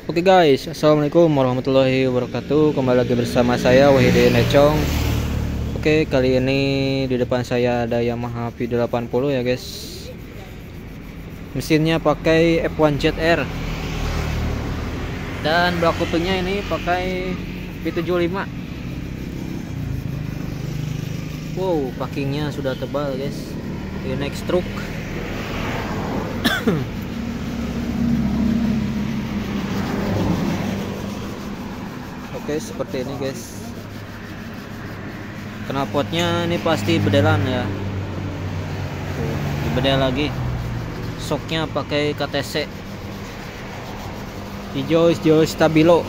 Oke guys, assalamualaikum warahmatullahi wabarakatuh. Kembali lagi bersama saya Wahidin Econg. Oke, kali ini di depan saya ada Yamaha V80 ya guys. Mesinnya pakai F1 ZR dan blok kupingnya ini pakai V75. Wow, packingnya sudah tebal guys. Ini next stroke. Oke, seperti ini guys. Knalpotnya ini pasti bedelan ya. Tuh, dibedel lagi. Shocknya pakai KTC hijau stabilo.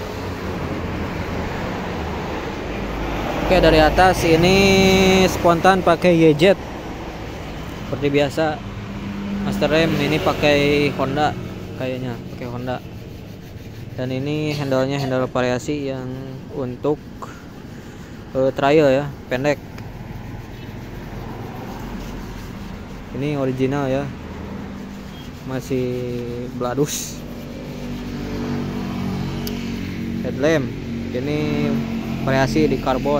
Oke, dari atas ini spontan pakai YZ seperti biasa. Master rem ini pakai Honda, kayaknya pakai Honda. Dan ini handle-nya handle variasi yang untuk trial ya, pendek. Ini original ya, masih bladus. Headlamp ini variasi di karbon.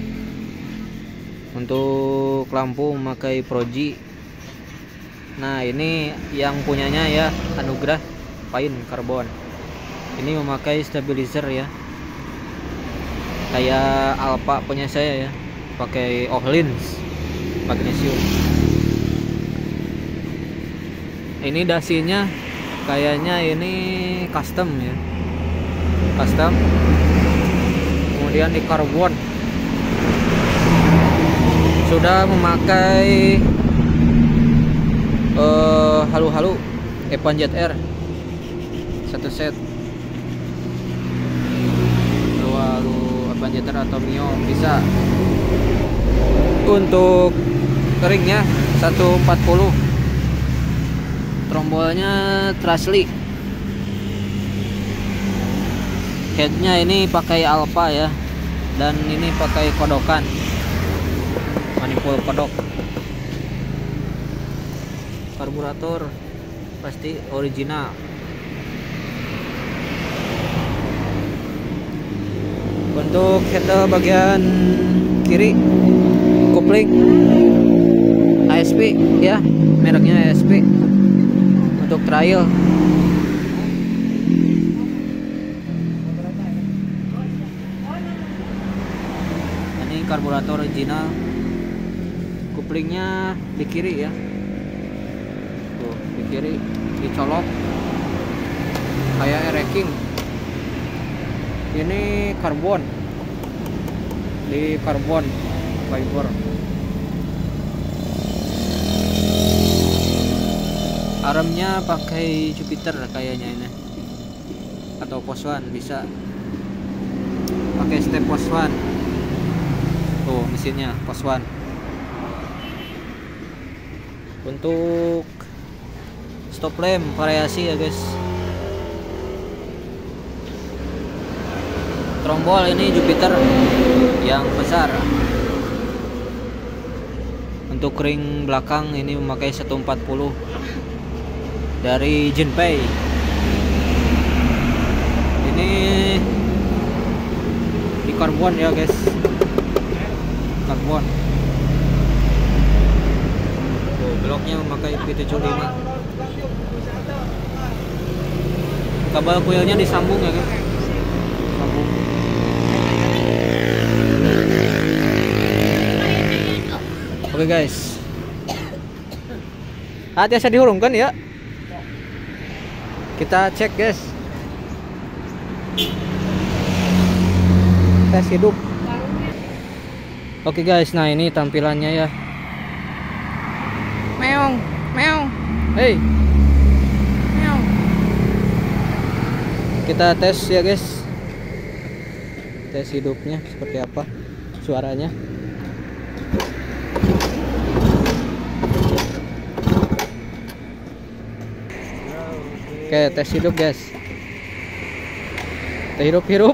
Untuk lampu memakai Proji. Nah, ini yang punyanya ya Anugrah Paint karbon. Ini memakai stabilizer ya, kayak Alpha punya saya ya, pakai Ohlins magnesium. Ini dasinya kayaknya ini custom ya, custom. Kemudian di karbon sudah memakai halu-halu F1 ZR satu set. Banjeter atau Mio bisa. Untuk ringnya 140, trombolnya Trasli. Headnya ini pakai Alpha ya, dan ini pakai kodokan, manifold kodok. Karburator pasti original. Untuk handle bagian kiri kopling ASP ya, mereknya ASP untuk trial. Ini karburator original, koplingnya di kiri ya, tuh di kiri dicolok kayak R-King. Ini karbon, di karbon fiber. Armnya pakai Jupiter kayaknya ini, atau Poswan, bisa pakai step Poswan. Tuh mesinnya Poswan. Untuk stop lamp variasi ya guys. Trombol ini Jupiter yang besar. Untuk ring belakang ini memakai 140 dari Jinpei. Ini di karbon ya guys, karbon. Oh, bloknya memakai V75. Kabel kuilnya disambung ya guys, sambung. Oke guys, hati-hati dihurungkan ya. Kita cek guys, tes hidup. Oke guys, nah ini tampilannya ya. Meong, meong, hey, meong. Kita tes ya guys, tes hidupnya seperti apa suaranya. Oke, tes hidup guys. Tes hidup.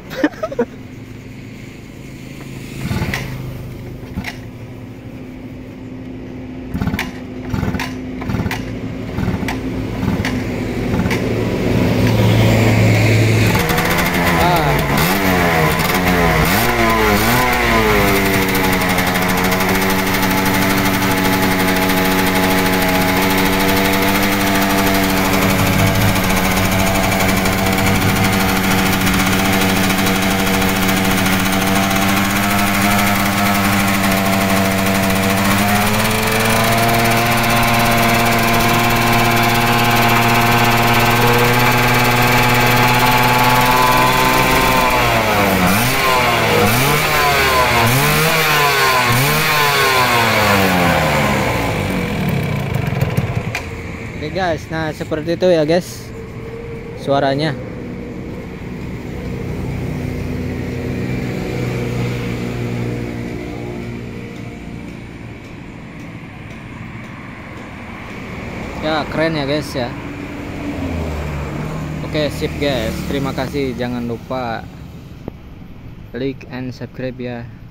guys. Nah seperti itu ya guys suaranya. Ya keren ya guys ya. Oke sip guys, terima kasih, jangan lupa like and subscribe ya.